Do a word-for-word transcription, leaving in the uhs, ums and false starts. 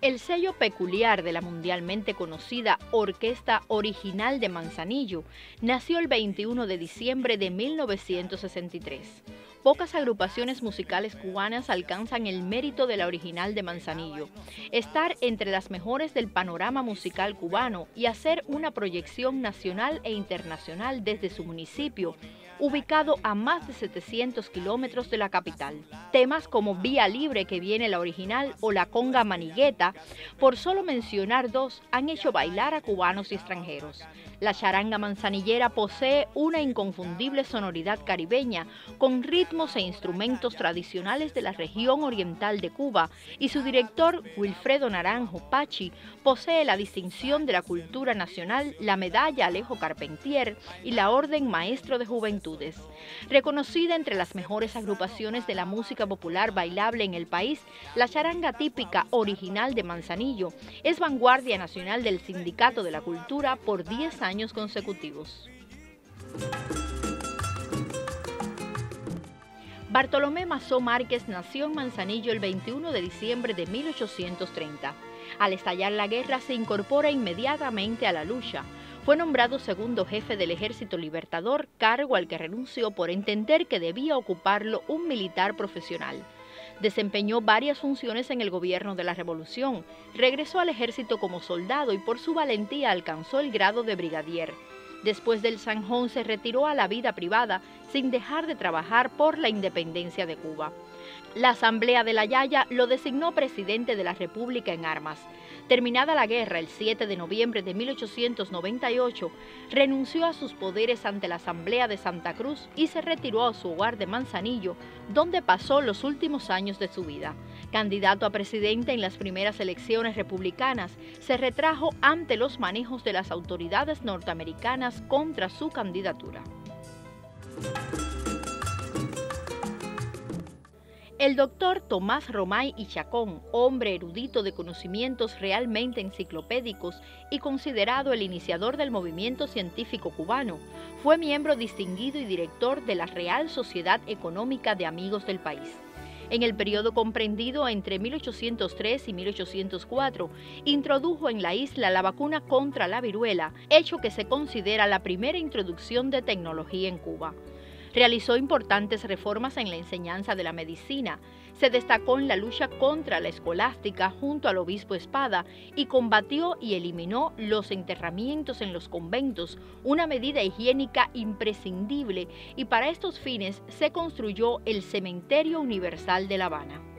El sello peculiar de la mundialmente conocida Orquesta Original de Manzanillo nació el veintiuno de diciembre de mil novecientos sesenta y tres. Pocas agrupaciones musicales cubanas alcanzan el mérito de la Original de Manzanillo, estar entre las mejores del panorama musical cubano y hacer una proyección nacional e internacional desde su municipio, ubicado a más de setecientos kilómetros de la capital. Temas como Vía Libre, que viene la Original, o La Conga Manigueta, por solo mencionar dos, han hecho bailar a cubanos y extranjeros. La charanga manzanillera posee una inconfundible sonoridad caribeña, con ritmos e instrumentos tradicionales de la región oriental de Cuba, y su director, Wilfredo Naranjo Pachi, posee la distinción de la cultura nacional, la medalla Alejo Carpentier y la Orden Maestro de Juventud. Reconocida entre las mejores agrupaciones de la música popular bailable en el país, la charanga típica Original de Manzanillo es vanguardia nacional del Sindicato de la Cultura por diez años consecutivos. Bartolomé Mazó Márquez nació en Manzanillo el veintiuno de diciembre de mil ochocientos treinta. Al estallar la guerra se incorpora inmediatamente a la lucha. Fue nombrado segundo jefe del Ejército Libertador, cargo al que renunció por entender que debía ocuparlo un militar profesional. Desempeñó varias funciones en el gobierno de la Revolución, regresó al ejército como soldado y por su valentía alcanzó el grado de brigadier. Después del Zanjón se retiró a la vida privada sin dejar de trabajar por la independencia de Cuba. La Asamblea de la Yaya lo designó presidente de la República en armas. Terminada la guerra el siete de noviembre de mil ochocientos noventa y ocho, renunció a sus poderes ante la Asamblea de Santa Cruz y se retiró a su hogar de Manzanillo, donde pasó los últimos años de su vida. Candidato a presidente en las primeras elecciones republicanas, se retrajo ante los manejos de las autoridades norteamericanas contra su candidatura. El doctor Tomás Romay y Chacón, hombre erudito de conocimientos realmente enciclopédicos y considerado el iniciador del movimiento científico cubano, fue miembro distinguido y director de la Real Sociedad Económica de Amigos del País. En el periodo comprendido entre mil ochocientos tres y mil ochocientos cuatro, introdujo en la isla la vacuna contra la viruela, hecho que se considera la primera introducción de tecnología en Cuba. Realizó importantes reformas en la enseñanza de la medicina, se destacó en la lucha contra la escolástica junto al obispo Espada y combatió y eliminó los enterramientos en los conventos, una medida higiénica imprescindible, y para estos fines se construyó el Cementerio Universal de La Habana.